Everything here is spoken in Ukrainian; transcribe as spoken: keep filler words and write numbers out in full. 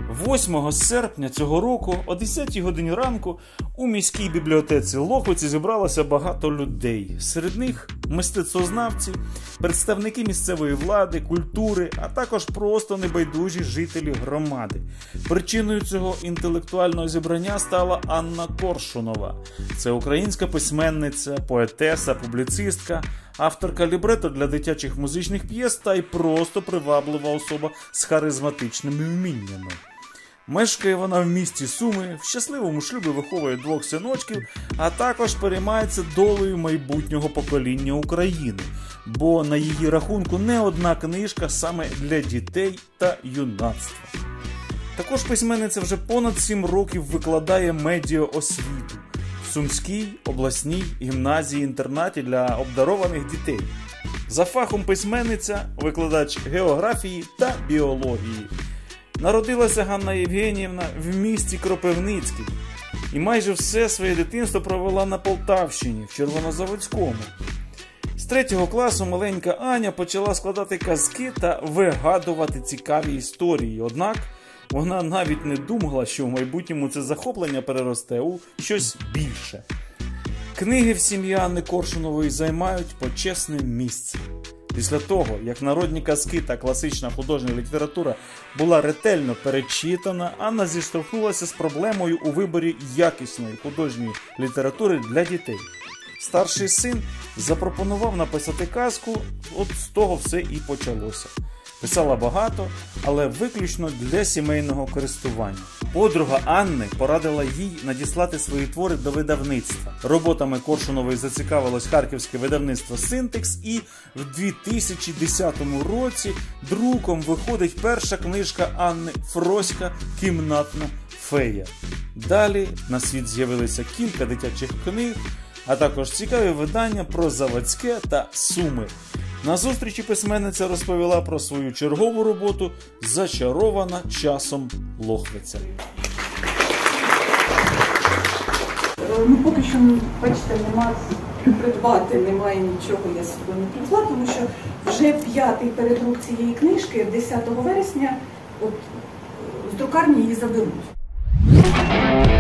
восьмого серпня цього року о десятій годині ранку у міській бібліотеці Лохвиці зібралося багато людей. Серед них мистецтвознавці, представники місцевої влади, культури, а також просто небайдужі жителі громади. Причиною цього інтелектуального зібрання стала Анна Коршунова. Це українська письменниця, поетеса, публіцистка, авторка лібрето для дитячих музичних п'єс та й просто приваблива особа з харизматичними вміннями. Мешкає вона в місті Суми, в щасливому шлюбі виховує двох синочків, а також переймається долею майбутнього покоління України, бо на її рахунку не одна книжка саме для дітей та юнацтва. Також письменниця вже понад сім років викладає медіаосвіту в Сумській обласній гімназії-інтернаті для обдарованих дітей. За фахом письменниця, викладач географії та біології. Народилася Ганна Євгенівна в місті Кропивницький і майже все своє дитинство провела на Полтавщині, в Червонозаводському. З третього класу маленька Аня почала складати казки та вигадувати цікаві історії, однак вона навіть не думала, що в майбутньому це захоплення переросте у щось більше. Книги в сім'ї Анни Коршунової займають почесне місце. Після того, як народні казки та класична художня література була ретельно перечитана, Анна зіштовхнулася з проблемою у виборі якісної художньої літератури для дітей. Старший син запропонував написати казку, от з того все і почалося. Писала багато, але виключно для сімейного користування. Подруга Анни порадила їй надіслати свої твори до видавництва. Роботами Коршунової зацікавилось харківське видавництво «Синтекс», і в дві тисячі десятому році друком виходить перша книжка Анни «Фроська. Кімнатна фея». Далі на світ з'явилися кілька дитячих книг, а також цікаві видання про Заводське та Суми. На зустрічі письменниця розповіла про свою чергову роботу «Зачарована часом Лохвиця». Ну, поки що, бачите, нема придбати, немає нічого, я собі не придбала, тому що вже п'ятий передрук цієї книжки десятого вересня от, з друкарні її заберуть.